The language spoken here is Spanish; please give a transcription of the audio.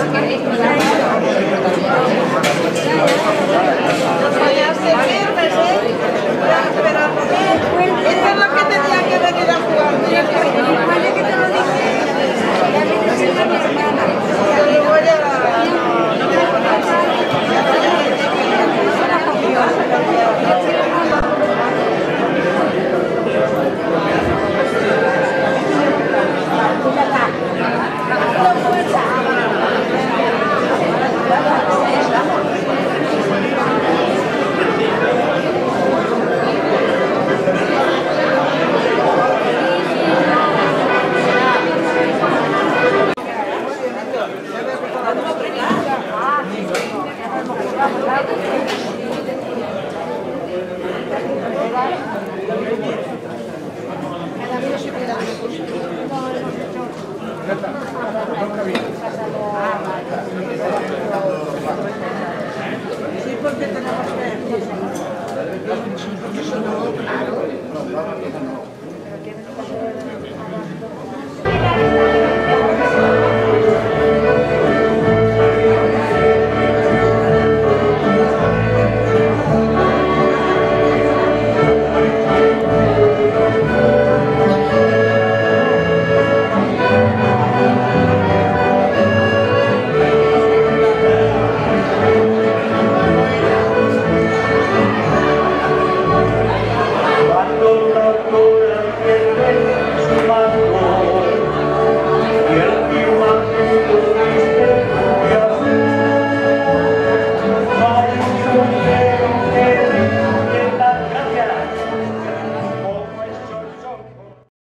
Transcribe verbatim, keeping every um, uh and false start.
Esta es la que tenía que venir a jugar. Vale, que te lo dije. Ya me dice mi hermana. Yo lo voy a... Ah,